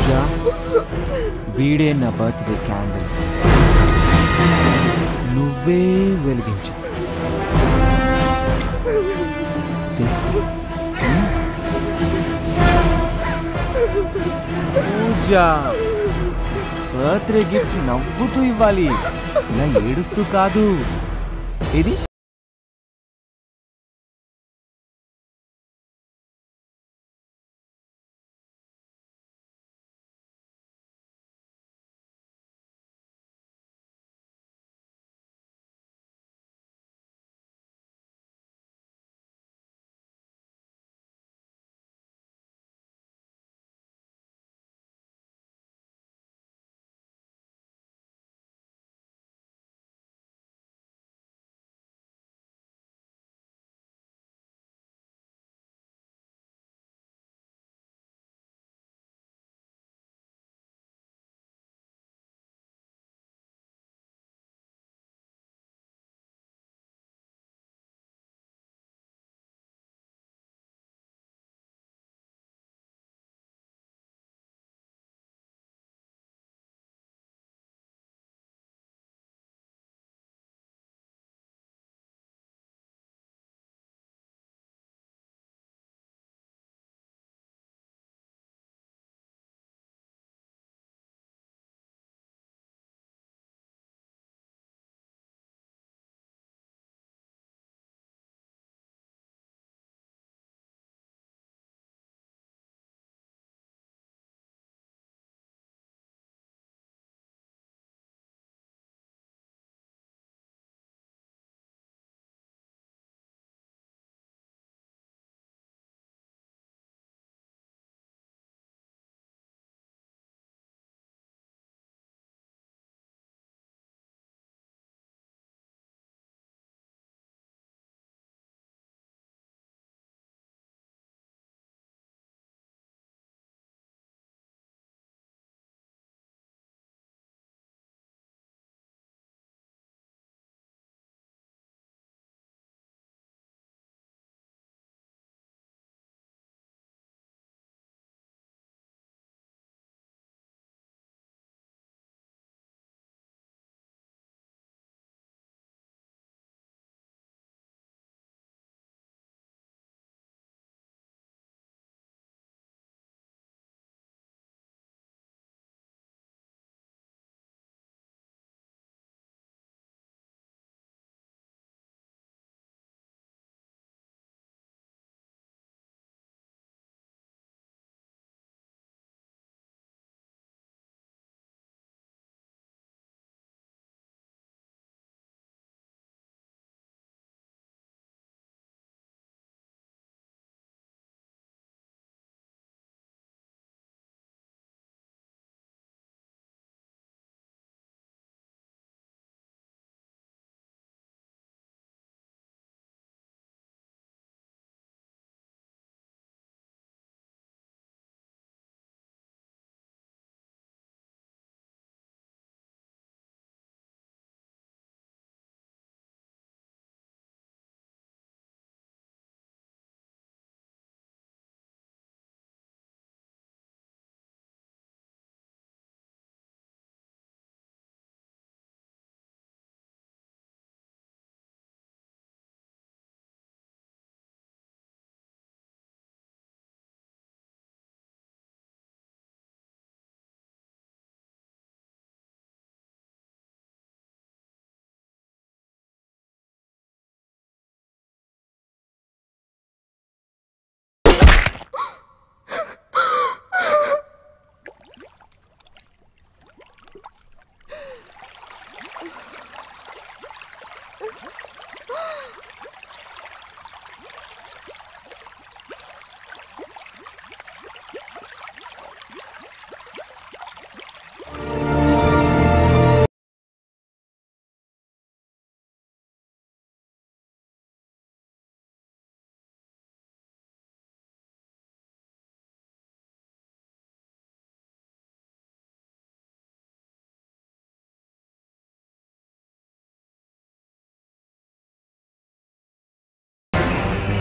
పూజ, వీడే నా birthday candle, నువ్వే వెలిగించు. తీసుకో. పూజ, బర్త్డే గిఫ్ట్ నవ్వుతూ ఇవ్వాలి, ఇలా ఏడుస్తూ కాదు. ఇది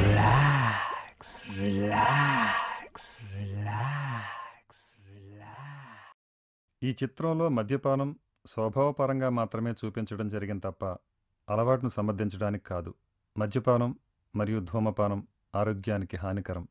Relax, relax, relax, relax. ఈ చిత్రంలో మద్యపానం స్వభావపరంగా మాత్రమే చూపించడం జరిగింది తప్ప అలవాటును సమర్థించడానికి కాదు. మద్యపానం మరియు ధూమపానం ఆరోగ్యానికి హానికరం.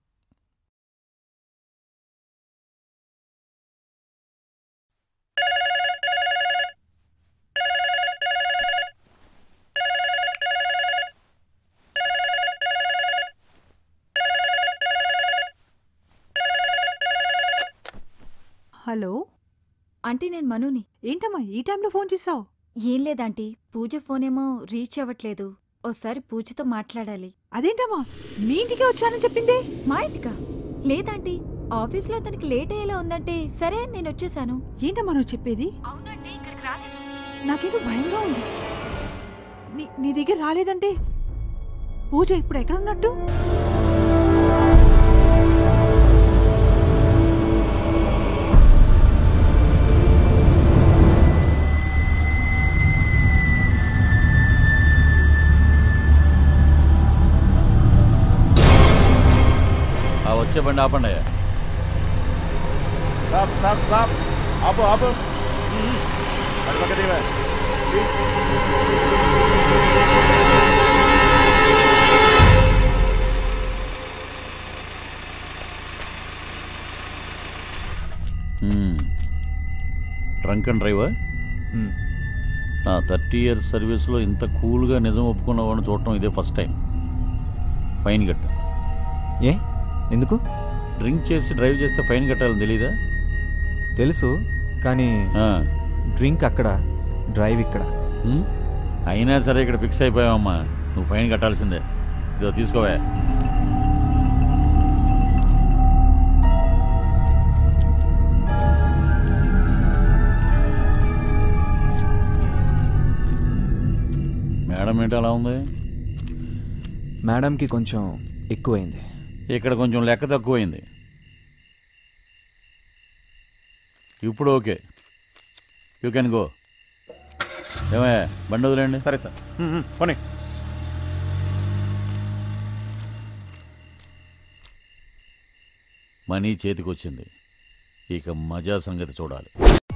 హలో ఆంటీ, నేను మనుని. ఏంటమ్మా ఈ టైంలో ఫోన్ చేసావు? ఏం లేదాంటీ, పూజ ఫోనేమో రీచ్ అవ్వట్లేదు. ఓసారి పూజతో మాట్లాడాలి. అదేంటమ్మా మీ ఇంటికే వచ్చానని చెప్పింది? మా ఇంటికా? లేదాంటీ, ఆఫీస్లో తనకి లేట్ అయ్యేలా ఉందంటే సరే నేను వచ్చేసాను. ఏంటమ్మా నువ్వు చెప్పేది? అవునంటే ఇక్కడికి రాలేదు. నాకేదో భయంగా ఉంది. నీ దగ్గర రాలేదంటే పూజ ఇప్పుడు ఎక్కడున్నట్టు? వచ్చే బండి ఆపండి. Stop stop stop. ఆపు ఆపు. Drunk and driver? నా 30 years సర్వీస్లో ఇంత కూల్గా నిజం ఒప్పుకున్న వాడిని చూడటం ఇదే ఫస్ట్ టైం. ఫైన్ కట్ట. ఏ ఎందుకు? డ్రింక్ చేసి డ్రైవ్ చేస్తే ఫైన్ కట్టాలని తెలీదా? తెలుసు, కానీ డ్రింక్ అక్కడ, డ్రైవ్ ఇక్కడ. అయినా సరే ఇక్కడ ఫిక్స్ అయిపోయావమ్మా. నువ్వు ఫైన్ కట్టాల్సిందే. ఇదో తీసుకోవా. మేడం ఏంటి అలా ఉంది? మేడంకి కొంచెం ఎక్కువైంది. ఇక్కడ కొంచెం లెక్క తక్కువైంది. ఇప్పుడు ఓకే, యూ కెన్ గో. ఏమయ్యా, బండి వదిలేండి. సరే సార్, పోనీ. మనీ చేతికొచ్చింది, ఇక మజా సంగతి చూడాలి.